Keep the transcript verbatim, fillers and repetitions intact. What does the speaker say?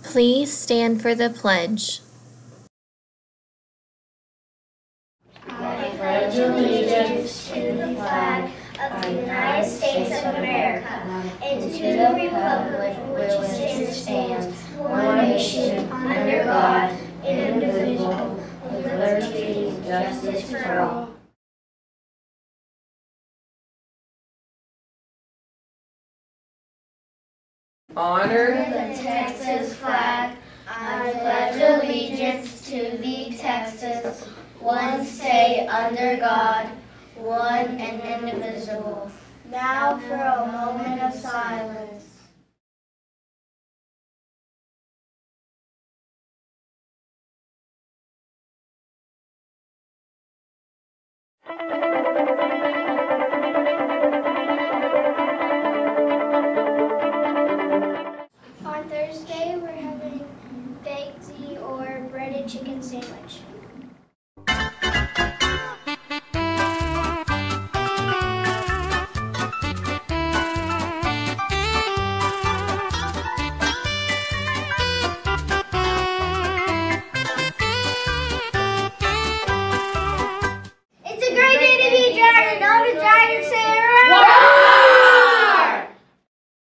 Please stand for the pledge. I pledge allegiance to the flag of the United States of America and to the republic for which it stands, one nation, under God, indivisible, with liberty and justice for all. Honor the Texas flag. I pledge allegiance to the Texas, one state under God, one and indivisible. Now for a moment of silence. On Thursday, we're having baked or breaded chicken sandwich.